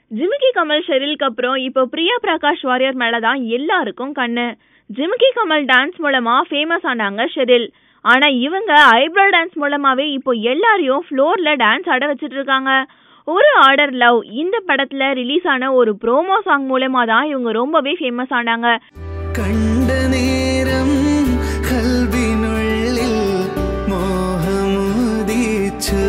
ஜிமிக்கி கமல் ஷெரிலுக்கு அப்புறம் இப்போ பிரியா பிரகாஷ் வாரியர் மேலதான் எல்லாருக்கும் கண்ணு. ஜிமிக்கி கமல் டான்ஸ் மூலமா ஃபேமஸ் ஆனாங்க ஷெரில். ஆனா இவங்க ஐப்ரோ டான்ஸ் மூலமாவே இப்போ எல்லாரையும் ஃப்ளோர்ல டான்ஸ் ஆட வச்சிட்டு இருக்காங்க. ஒரு ஆர்டர் லவ் இந்த படத்துல ரிலீஸ் ஆன ஒரு ப்ரோமோ சாங் மூலமா தான் இவங்க ரொம்பவே ஃபேமஸ் ஆனாங்க. கண்ட நேரம் கல்வினுள்ளில் மோகமுதிச்சு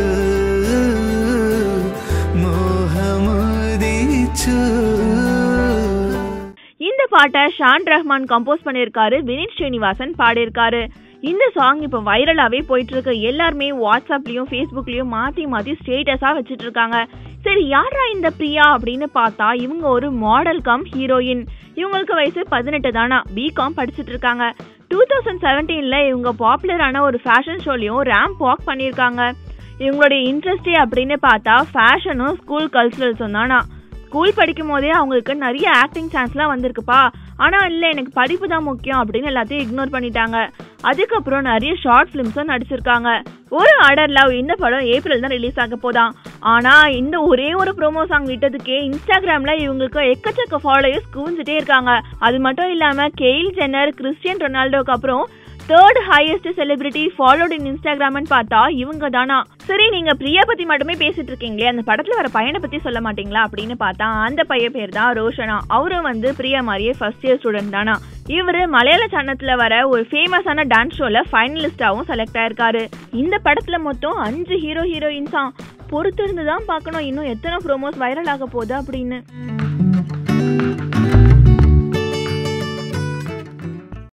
இந்த பாட்டை ஷான் ரஹ்மான் கம்போஸ் பண்ணியிருக்காரு, வினித் ஸ்ரீனிவாசன் பாடியிருக்காரு. இந்த சாங் இப்போ வைரலாவே போயிட்டு இருக்கு. எல்லாருமே வாட்ஸ்அப்லயும் ஃபேஸ்புக்லயும் மாத்தி மாத்தி ஸ்டேட்டஸா வச்சிட்டு இருக்காங்க. சரி, யாரா இந்த பிரியா அப்படின்னு பார்த்தா இவங்க ஒரு மாடல் கம் ஹீரோயின். இவங்களுக்கு வயசு 18 தானா, பிகாம் படிச்சுட்டு இருக்காங்க. 2017ல இவங்க பாப்புலரான ஒரு ஃபேஷன் ஷோலையும் ரேம்ப் வாக் பண்ணியிருக்காங்க. இவங்களுடைய இன்ட்ரெஸ்டே அப்படின்னு பார்த்தா ஃபேஷனும் ஸ்கூல் கல்ச்சுரல்ஸும் தானா. ஸ்கூல் படிக்கும் போதே அவங்களுக்கு நிறைய ஆக்டிங் சான்ஸ்லாம் வந்திருக்குப்பா. ஆனா இல்ல, எனக்கு படிப்பு தான் முக்கியம் அப்படின்னு எல்லாத்தையும் இக்னோர் பண்ணிட்டாங்க. அதுக்கப்புறம் நிறைய ஷார்ட் பிலிம்ஸும் நடிச்சிருக்காங்க. ஒரு ஆர்டர் லவ் இந்த படம் ஏப்ரல் தான் ரிலீஸ் ஆக போதான். ஆனா இந்த ஒரே ஒரு ப்ரோமோ சாங் விட்டதுக்கே இன்ஸ்டாகிராம்ல இவங்களுக்கு எக்கச்சக்க ஃபாலோவர்ஸ் குவிஞ்சிட்டே இருக்காங்க. அது மட்டும் இல்லாம கெயில் ஜென்னர், கிறிஸ்டியன் ரொனால்டோக்கு அப்புறம் third highest celebrity followed in இன்ஸ்டாகிராம்னு பார்த்தா இவங்க தானா. சரி, நீங்க பிரியா பத்தி மட்டுமே பேசிட்டு இருக்கீங்களே, அந்த படத்துல வர பையனை பத்தி சொல்ல மாட்டீங்களா அப்படின்னு பார்த்தா அந்த பையன் பேர் தான் ரோஷனா. அவரும் பிரியா மாதிரியே ஃபர்ஸ்ட் இயர் ஸ்டூடெண்ட் தானா. இவரு மலையாள சேனல்ல வர ஒரு ஃபேமஸான டான்ஸ் ஷோல ஃபைனலிஸ்டாவும் செலக்ட் ஆயிருக்காரு. இந்த படத்துல மொத்தம் 5 ஹீரோ ஹீரோயின்ஸா. பொறுத்திருந்து தான் பார்க்கணும் இன்னும் எத்தனை ப்ரோமோஸ் வைரல் ஆக போகுது அப்படின்னு.